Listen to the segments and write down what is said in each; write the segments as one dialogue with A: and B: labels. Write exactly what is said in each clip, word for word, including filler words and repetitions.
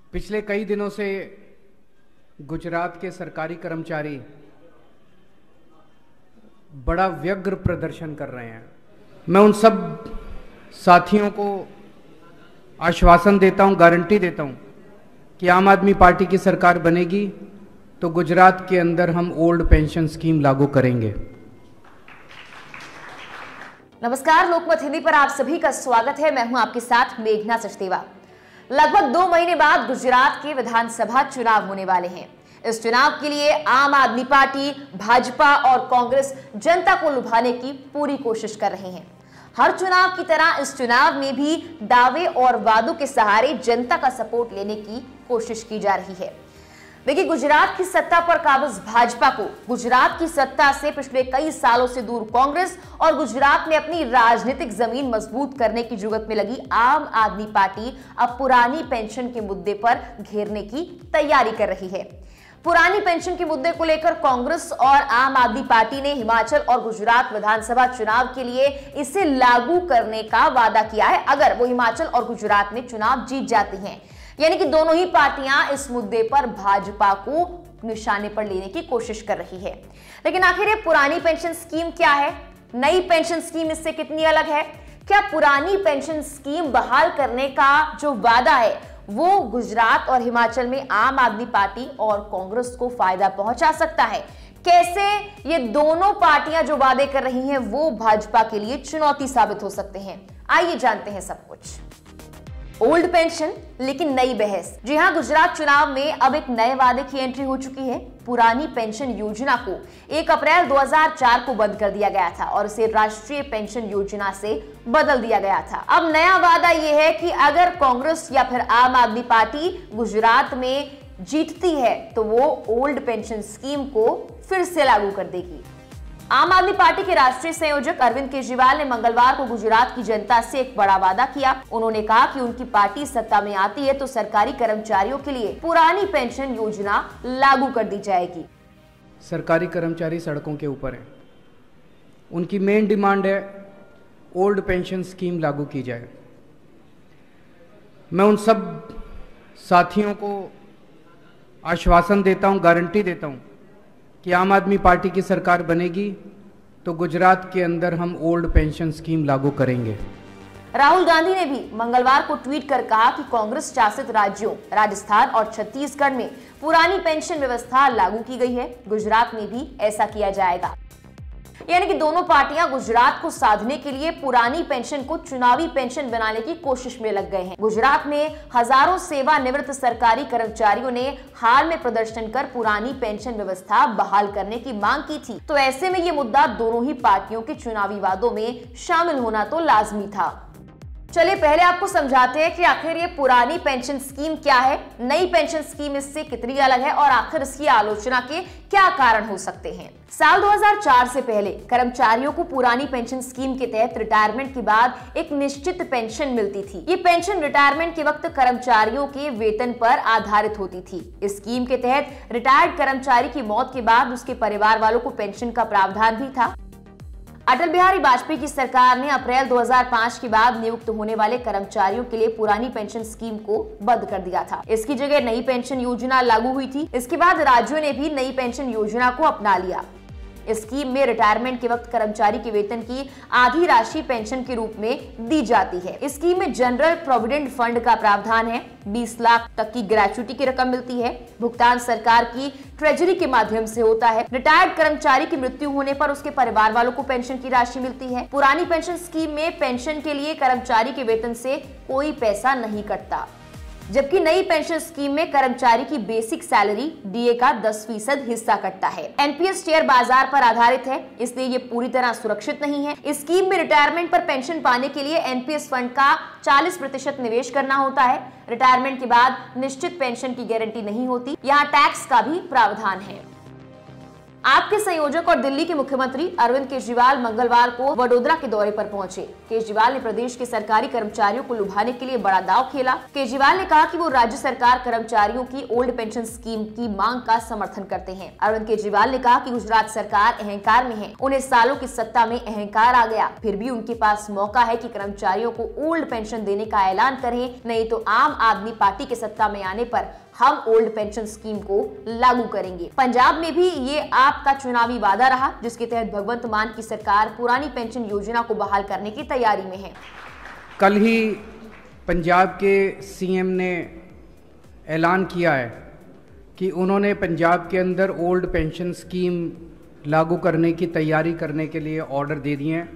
A: पिछले कई दिनों से गुजरात के सरकारी कर्मचारी बड़ा व्यग्र प्रदर्शन कर रहे हैं। मैं उन सब साथियों को आश्वासन देता हूं, गारंटी देता हूं कि आम आदमी पार्टी की सरकार बनेगी तो गुजरात के अंदर हम ओल्ड पेंशन स्कीम लागू करेंगे।
B: नमस्कार, लोकमत हिंदी पर आप सभी का स्वागत है। मैं हूं आपके साथ मेघना सचदेवा। लगभग दो महीने बाद गुजरात के विधानसभा चुनाव होने वाले हैं। इस चुनाव के लिए आम आदमी पार्टी, भाजपा और कांग्रेस जनता को लुभाने की पूरी कोशिश कर रहे हैं। हर चुनाव की तरह इस चुनाव में भी दावे और वादों के सहारे जनता का सपोर्ट लेने की कोशिश की जा रही है। देखिए, गुजरात की सत्ता पर काबिज भाजपा को गुजरात की सत्ता से पिछले कई सालों से दूर कांग्रेस और गुजरात में अपनी राजनीतिक जमीन मजबूत करने की जुगत में लगी आम आदमी पार्टी अब पुरानी पेंशन के मुद्दे पर घेरने की तैयारी कर रही है। पुरानी पेंशन के मुद्दे को लेकर कांग्रेस और आम आदमी पार्टी ने हिमाचल और गुजरात विधानसभा चुनाव के लिए इसे लागू करने का वादा किया है अगर वो हिमाचल और गुजरात में चुनाव जीत जाती हैं। यानी कि दोनों ही पार्टियां इस मुद्दे पर भाजपा को निशाने पर लेने की कोशिश कर रही है। लेकिन आखिर ये पुरानी पेंशन स्कीम क्या है? नई पेंशन स्कीम इससे कितनी अलग है? क्या पुरानी पेंशन स्कीम बहाल करने का जो वादा है वो गुजरात और हिमाचल में आम आदमी पार्टी और कांग्रेस को फायदा पहुंचा सकता है? कैसे ये दोनों पार्टियां जो वादे कर रही हैं वो भाजपा के लिए चुनौती साबित हो सकते हैं? आइए जानते हैं सब कुछ। ओल्ड पेंशन लेकिन नई बहस। जी हां, गुजरात चुनाव में अब एक नए वादे की एंट्री हो चुकी है। पुरानी पेंशन योजना को एक अप्रैल दो हज़ार चार को बंद कर दिया गया था और इसे राष्ट्रीय पेंशन योजना से बदल दिया गया था। अब नया वादा यह है कि अगर कांग्रेस या फिर आम आदमी पार्टी गुजरात में जीतती है तो वो ओल्ड पेंशन स्कीम को फिर से लागू कर देगी। आम आदमी पार्टी के राष्ट्रीय संयोजक अरविंद केजरीवाल ने मंगलवार को गुजरात की जनता से एक बड़ा वादा किया। उन्होंने कहा कि उनकी पार्टी सत्ता में आती है तो सरकारी कर्मचारियों के लिए पुरानी पेंशन योजना लागू कर दी जाएगी।
A: सरकारी कर्मचारी सड़कों के ऊपर हैं। उनकी मेन डिमांड है ओल्ड पेंशन स्कीम लागू की जाए। मैं उन सब साथियों को आश्वासन देता हूं, गारंटी देता हूं कि आम आदमी पार्टी की सरकार बनेगी तो गुजरात के अंदर हम ओल्ड पेंशन स्कीम लागू करेंगे।
B: राहुल गांधी ने भी मंगलवार को ट्वीट कर कहा कि कांग्रेस शासित राज्यों राजस्थान और छत्तीसगढ़ में पुरानी पेंशन व्यवस्था लागू की गई है। गुजरात में भी ऐसा किया जाएगा। यानी कि दोनों पार्टियां गुजरात को साधने के लिए पुरानी पेंशन को चुनावी पेंशन बनाने की कोशिश में लग गए हैं। गुजरात में हजारों सेवानिवृत्त सरकारी कर्मचारियों ने हाल में प्रदर्शन कर पुरानी पेंशन व्यवस्था बहाल करने की मांग की थी। तो ऐसे में ये मुद्दा दोनों ही पार्टियों के चुनावी वादों में शामिल होना तो लाजमी था। चलिए पहले आपको समझाते हैं कि आखिर ये पुरानी पेंशन स्कीम क्या है, नई पेंशन स्कीम इससे कितनी अलग है और आखिर इसकी आलोचना के क्या कारण हो सकते हैं। साल दो हज़ार चार से पहले कर्मचारियों को पुरानी पेंशन स्कीम के तहत रिटायरमेंट के बाद एक निश्चित पेंशन मिलती थी। ये पेंशन रिटायरमेंट के वक्त कर्मचारियों के वेतन पर आधारित होती थी। इस स्कीम के तहत रिटायर्ड कर्मचारी की मौत के बाद उसके परिवार वालों को पेंशन का प्रावधान भी था। अटल बिहारी वाजपेयी की सरकार ने अप्रैल दो हज़ार पाँच के बाद नियुक्त होने वाले कर्मचारियों के लिए पुरानी पेंशन स्कीम को बंद कर दिया था। इसकी जगह नई पेंशन योजना लागू हुई थी। इसके बाद राज्यों ने भी नई पेंशन योजना को अपना लिया। इस स्कीम में रिटायरमेंट के वक्त कर्मचारी के वेतन की आधी राशि पेंशन के रूप में दी जाती है। इस स्कीम में जनरल प्रोविडेंट फंड का प्रावधान है। बीस लाख तक की ग्रेच्युटी की रकम मिलती है। भुगतान सरकार की ट्रेजरी के माध्यम से होता है। रिटायर्ड कर्मचारी की मृत्यु होने पर उसके परिवार वालों को पेंशन की राशि मिलती है। पुरानी पेंशन स्कीम में पेंशन के लिए कर्मचारी के वेतन से कोई पैसा नहीं कटता, जबकि नई पेंशन स्कीम में कर्मचारी की बेसिक सैलरी डीए का दस फीसद हिस्सा कटता है। एनपीएस शेयर बाजार पर आधारित है, इसलिए ये पूरी तरह सुरक्षित नहीं है। इस स्कीम में रिटायरमेंट पर पेंशन पाने के लिए एनपीएस फंड का चालीस प्रतिशत निवेश करना होता है। रिटायरमेंट के बाद निश्चित पेंशन की गारंटी नहीं होती। यहाँ टैक्स का भी प्रावधान है। आपके संयोजक और दिल्ली के मुख्यमंत्री अरविंद केजरीवाल मंगलवार को वडोदरा के दौरे पर पहुंचे। केजरीवाल ने प्रदेश के सरकारी कर्मचारियों को लुभाने के लिए बड़ा दांव खेला। केजरीवाल ने कहा कि वो राज्य सरकार कर्मचारियों की ओल्ड पेंशन स्कीम की मांग का समर्थन करते हैं। अरविंद केजरीवाल ने कहा कि गुजरात सरकार अहंकार में है, उन्हें सालों की सत्ता में अहंकार आ गया, फिर भी उनके पास मौका है कि कर्मचारियों को ओल्ड पेंशन देने का ऐलान करें, नहीं तो आम आदमी पार्टी के सत्ता में आने पर हम ओल्ड पेंशन स्कीम को लागू करेंगे। पंजाब में भी ये आपका चुनावी वादा रहा, जिसके तहत भगवंत मान की सरकार पुरानी पेंशन योजना को बहाल करने की तैयारी में है।
A: कल ही पंजाब के सीएम ने ऐलान किया है कि उन्होंने पंजाब के अंदर ओल्ड पेंशन स्कीम लागू करने की तैयारी करने के लिए ऑर्डर दे दिए हैं।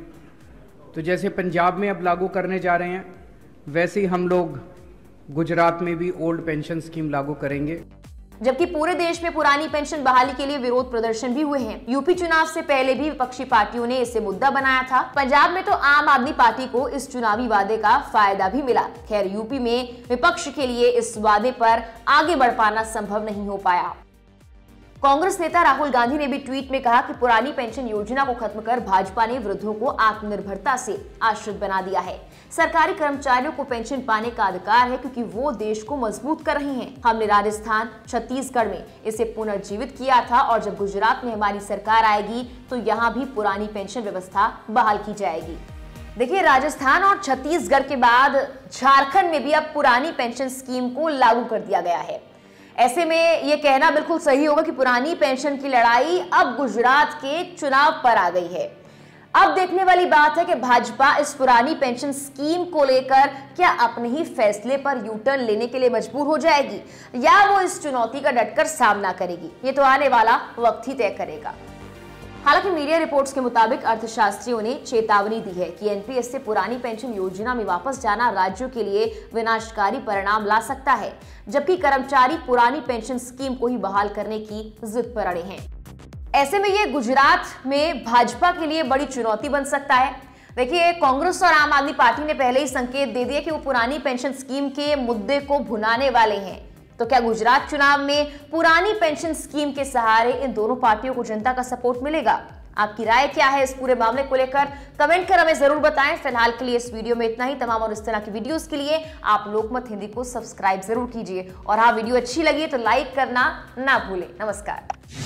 A: तो जैसे पंजाब में अब लागू करने जा रहे हैं, वैसे ही हम लोग गुजरात में भी ओल्ड पेंशन स्कीम लागू करेंगे।
B: जबकि पूरे देश में पुरानी पेंशन बहाली के लिए विरोध प्रदर्शन भी हुए हैं। यूपी चुनाव से पहले भी विपक्षी पार्टियों ने इसे मुद्दा बनाया था। पंजाब में तो आम आदमी पार्टी को इस चुनावी वादे का फायदा भी मिला। खैर, यूपी में विपक्ष के लिए इस वादे पर आगे बढ़ पाना संभव नहीं हो पाया। कांग्रेस नेता राहुल गांधी ने भी ट्वीट में कहा कि पुरानी पेंशन योजना को खत्म कर भाजपा ने वृद्धों को आत्मनिर्भरता से आश्रित बना दिया है। सरकारी कर्मचारियों को पेंशन पाने का अधिकार है क्योंकि वो देश को मजबूत कर रहे हैं। हमने राजस्थान, छत्तीसगढ़ में इसे पुनर्जीवित किया था और जब गुजरात में हमारी सरकार आएगी तो यहाँ भी पुरानी पेंशन व्यवस्था बहाल की जाएगी। देखिए, राजस्थान और छत्तीसगढ़ के बाद झारखंड में भी अब पुरानी पेंशन स्कीम को लागू कर दिया गया है। ऐसे में ये कहना बिल्कुल सही होगा कि पुरानी पेंशन की लड़ाई अब गुजरात के चुनाव पर आ गई है। अब देखने वाली बात है कि भाजपा इस पुरानी पेंशन स्कीम को लेकर क्या अपने ही फैसले पर यू टर्न लेने के लिए मजबूर हो जाएगी या वो इस चुनौती का डटकर सामना करेगी, ये तो आने वाला वक्त ही तय करेगा। हालांकि मीडिया रिपोर्ट्स के मुताबिक अर्थशास्त्रियों ने चेतावनी दी है कि एनपीएस से पुरानी पेंशन योजना में वापस जाना राज्यों के लिए विनाशकारी परिणाम ला सकता है, जबकि कर्मचारी पुरानी पेंशन स्कीम को ही बहाल करने की जिद पर अड़े हैं। ऐसे में ये गुजरात में भाजपा के लिए बड़ी चुनौती बन सकता है। देखिए, कांग्रेस और आम आदमी पार्टी ने पहले ही संकेत दे दिए कि वो पुरानी पेंशन स्कीम के मुद्दे को भुनाने वाले हैं। तो क्या गुजरात चुनाव में पुरानी पेंशन स्कीम के सहारे इन दोनों पार्टियों को जनता का सपोर्ट मिलेगा? आपकी राय क्या है इस पूरे मामले को लेकर? कमेंट कर हमें जरूर बताएं। फिलहाल के लिए इस वीडियो में इतना ही। तमाम और इस तरह की वीडियोस के लिए आप लोकमत हिंदी को सब्सक्राइब जरूर कीजिए और हाँ, वीडियो अच्छी लगी तो लाइक करना ना भूलें। नमस्कार।